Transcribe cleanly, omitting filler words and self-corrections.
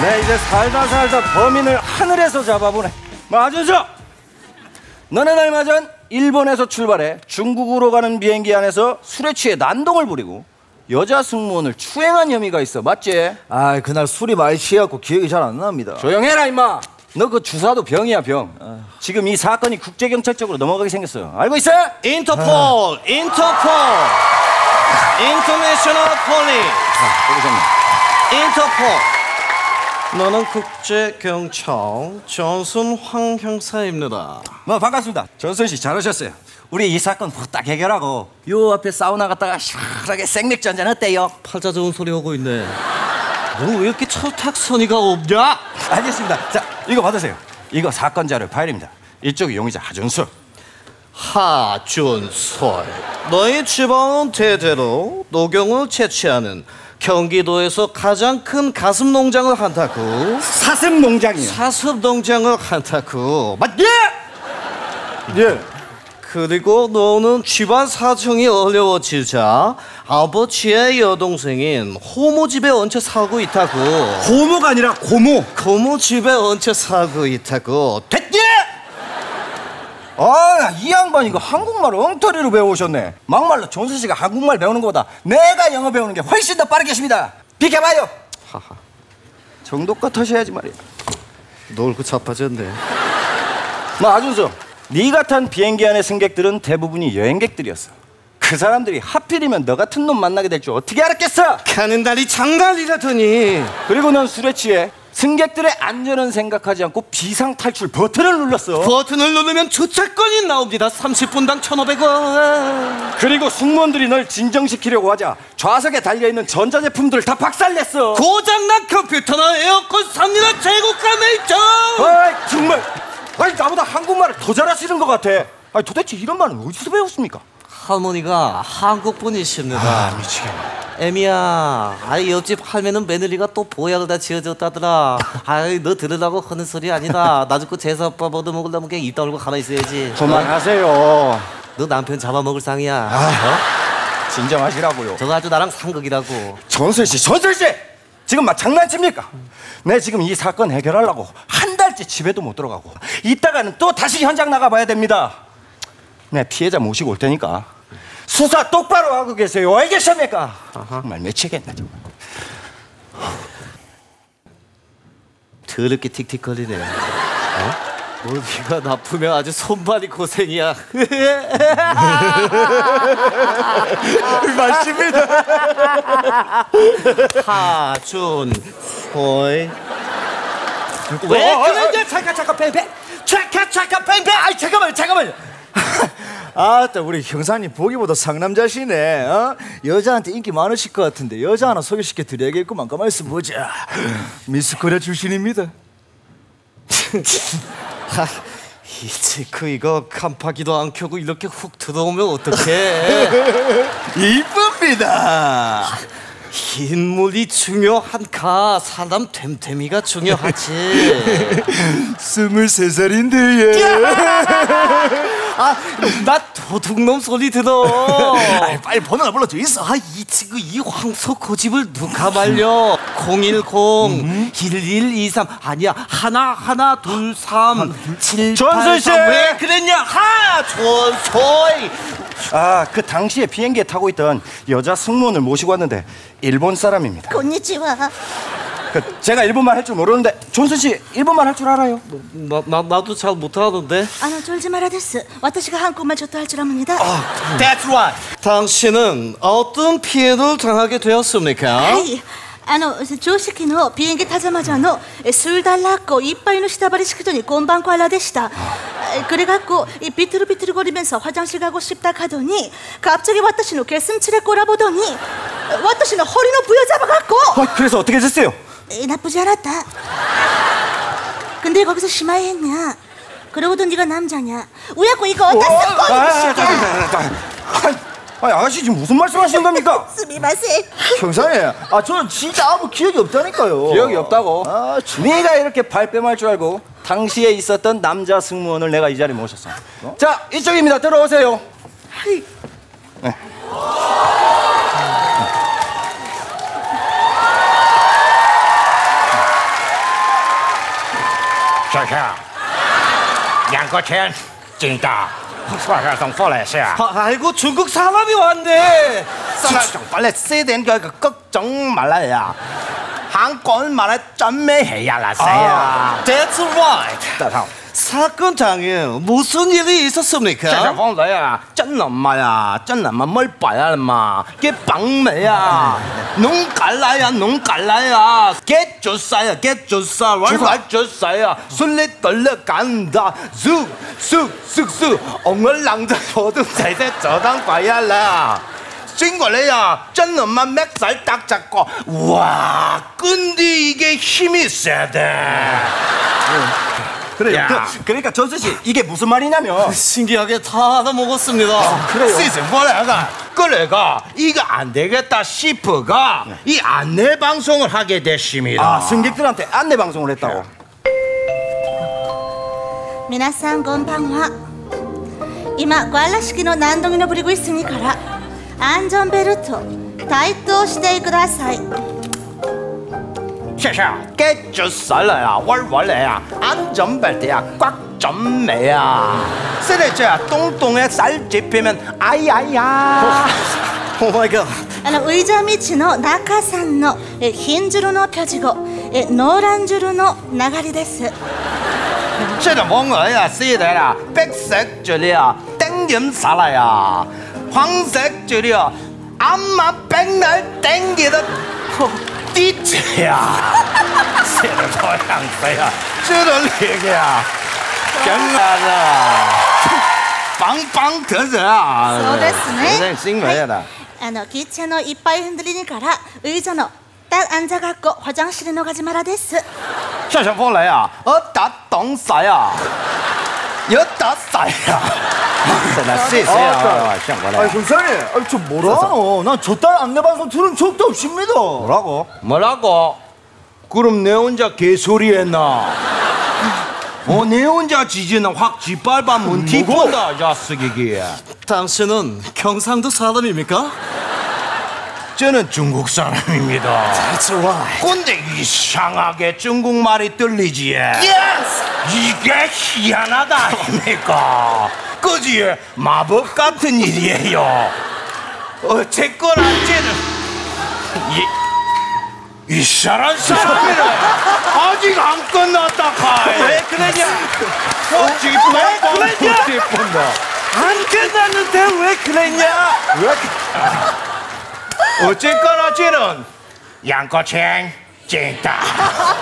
네, 이제 살다 범인을 하늘에서 잡아보네. 마준수! 너는 얼마 전 일본에서 출발해 중국으로 가는 비행기 안에서 술에 취해 난동을 부리고 여자 승무원을 추행한 혐의가 있어. 맞지? 아, 그날 술이 많이 취해갖고 기억이 잘 안 납니다. 조용해라 임마. 너 그 주사도 병이야 병. 지금 이 사건이 국제경찰청으로 넘어가게 생겼어. 알고 있어? 인터폴 인터내셔널 폴리스. 인터폴. 너는 국제경찰 존슨 황 형사입니다. 뭐 반갑습니다. 존슨 씨 잘 오셨어요. 우리 이 사건 후딱 해결하고 요 앞에 사우나 갔다가 시원하게 생맥주 한잔 어때요? 팔자 좋은 소리 하고 있네. 너 왜 이렇게 철탁선이가 없냐? 알겠습니다. 자, 이거 받으세요. 이거 사건 자료 파일입니다. 이쪽이 용의자 하준수. 하준수. 너희 집안은 대대로 녹용을 채취하는 경기도에서 가장 큰 가슴 농장을 한다고. 사슴 농장이요. 사슴 농장을 한다고. 맞예? 예. 그리고 너는 집안 사정이 어려워지자 아버지의 여동생인 호모 집에 얹혀 살고 있다고. 호모가 아니라 고모. 고모 집에 얹혀 살고 있다고. 됐예? 아, 이 양반 이거 한국말 엉터리로 배워오셨네. 막말로 존수 씨가 한국말 배우는 것보다 내가 영어 배우는 게 훨씬 더 빠르겠습니다. 비켜봐요. 하하. 정도껏 하셔야지 말이야. 놀고 자빠졌네. 뭐 아준수, 네가 탄 비행기 안의 승객들은 대부분이 여행객들이었어. 그 사람들이 하필이면 너 같은 놈 만나게 될 줄 어떻게 알았겠어? 가는 달이 장달이라더니. 그리고 넌 술에 취해 승객들의 안전은 생각하지 않고 비상탈출 버튼을 눌렀어. 버튼을 누르면 주차권이 나옵니다. 30분당 1,500원. 그리고 승무원들이 널 진정시키려고 하자 좌석에 달려있는 전자제품들을 다 박살냈어. 고장난 컴퓨터나 에어컨 삽니다. 재고가 매입죠. 아이 정말, 아니 나보다 한국말을 더 잘하시는 것 같아. 아니 도대체 이런 말은 어디서 배웠습니까? 할머니가 한국 분이십니다. 아 미치겠네. 애미야, 아이 옆집 할매는 며느리가 또 보약을 다 지어줬다더라. 아이 너 들으라고 하는 소리 아니다. 나 죽고 제사 아빠 얻어먹으려면 그냥 입 다물고 가만히 있어야지. 그만하세요. 너 남편 잡아먹을 상이야. 진정하시라고요. 저거 아주 나랑 상극이라고. 전설씨 지금 막 장난칩니까? 내 지금 이 사건 해결하려고 한 달째 집에도 못 들어가고 이따가는 또 다시 현장 나가봐야 됩니다. 내 피해자 모시고 올 테니까 수사 똑바로 하고 계세요. 알겠습니까? 정말 미치겠네 정말. 더럽게 틱틱거리네. 뭐 네가 나쁘면 아주 손발이 고생이야. 맞습니다. 하준호이. 왜 그러냐? 잠깐 뱅뱅. 잠깐 뱅뱅. 아이 잠깐만요. 아따 우리 형사님 보기보다 상남자시네. 여자한테 인기 많으실 것 같은데 여자 하나 소개시켜 드려야겠구만. 가만히 있어 보자. 미스 코리아 출신입니다. 이제 이거 깜빡이도 안 켜고 이렇게 훅 들어오면 어떡해. 이쁩니다. 인물이 중요한가 사람 됨됨이가 중요하지. 23살인데 나 도둑놈 소리 들어. 빨리 번호나 불러줘 있어. 이 친구 이 황소 고집을 누가 말려. 010-1123 아니야 1123 7 전설씨! 왜 그랬냐? 전설. 그 당시에 비행기에 타고 있던 여자 승무원을 모시고 왔는데 일본 사람입니다. konnichiwa. 제가 일본말 할 줄 모르는데 존슨 씨 일본말 할 줄 알아요? 나도 잘 못하는데. 졸지마라です. 私が 한국말ちょっと할 줄 압니다. That's right. 당신은 어떤 피해를 당하게 되었습니까? はい。常識の비행기 타자마자の술 달라고 이빨の 下張り式にこんばんこらでした. 그래갖고 비틀비틀거리면서 화장실 가고 싶다 하더니 갑자기 私の 개슴치레 꼬라보더니 私の 허리를 부여잡아갖고. 그래서 어떻게 됐어요? 나쁘지 않았다. 근데 거기서 심하게 했냐? 그러고도 네가 남자냐? 우야고 이거 어디서 아니 아가씨 지금 무슨 말씀하시는 겁니까? 스미마세. 형사님, 저는 진짜 아무 기억이 없다니까요. 기억이 없다고? 네가 이렇게 발뺌할 줄 알고 당시에 있었던 남자 승무원을 내가 이 자리에 모셨어. 자, 이쪽입니다. 들어오세요. 네. 小强，两个钱真的，我要从过来下。 아이고 중국 사람이 왔네. 좀 빨리 세된 그 걱정 말아야. 한국 말에 전매해야 라세야. That's right. 사건장에 무슨 일이 있었습니까? 这小风雷啊，真人唔係啊，真人咪冇擺啊嘛，嘅綁尾啊，弄緊嚟啊，弄緊嚟啊，get 咗晒啊，get 咗晒，玩咗晒啊，順利對了簡單，我冷得我都仔仔就當擺啊啦。 經過你啊，真係乜咩仔得隻個，哇！근데 이게 힘이 세대. 그래요. 그러니까 전수 씨 이게 무슨 말이냐면 신기하게 다 알아먹었습니다. 그래요. 뭐래가 그래가 이거 안 되겠다 싶어가 이 안내 방송을 하게 됐습니다. 아, 승객들한테 안내 방송을 했다고. 皆さんこんばんは。今コアラ式の何度目のブリグイスにから安全ベルト帯刀してください。 샤샤 get 咗晒嚟啊，玩嚟啊，안전벨트야 꽉 점매야. 쓰레기야 똥똥에 쌀 집히면 아이아이야. 오 마이 갓. ウイジャ道の中さんのヒンジュルの표지고ノーランジュルの流れです。 这个뭔가야 쓰이라 백색 줄이야 땡김 살아야 황색 줄이야 암마 백날 땡기다 띠째야. 새로 도양새야 저런 얘기야. 정말아. 빵빵 터져야. そうですね。 싱거해라. 汽車のいっぱい흔들리니からウイジャの딱 앉아갖고 화장실에 나가지마라 됐어. 小小风雷啊，打懂晒啊，有打晒啊，真的谢谢啊，像我 아니 来。 형사님, 아니 저 뭐라노? 난 저딴 안내 방송 들은 적도 없습니다. 뭐라고? 뭐라고? 그럼 내 혼자 개소리 했나? 내 혼자 지지는 확 짓밟아 문티 본다 자식이기. 당신은 경상도 사람입니까? 저는 중국 사람입니다. That's right. 근데 이상하게 중국말이 들리지. Yes. 이게 희한하다 아닙니까? 그지? 마법 같은 일이에요. 어쨌거나 쟤는 이상한 사람이라 아직 안 끝났다 카이. 왜 그러냐? 왜 그러냐? 안 끝났는데 왜 그랬냐? 어쨌거나 쟤는 양꼬챙 찐다.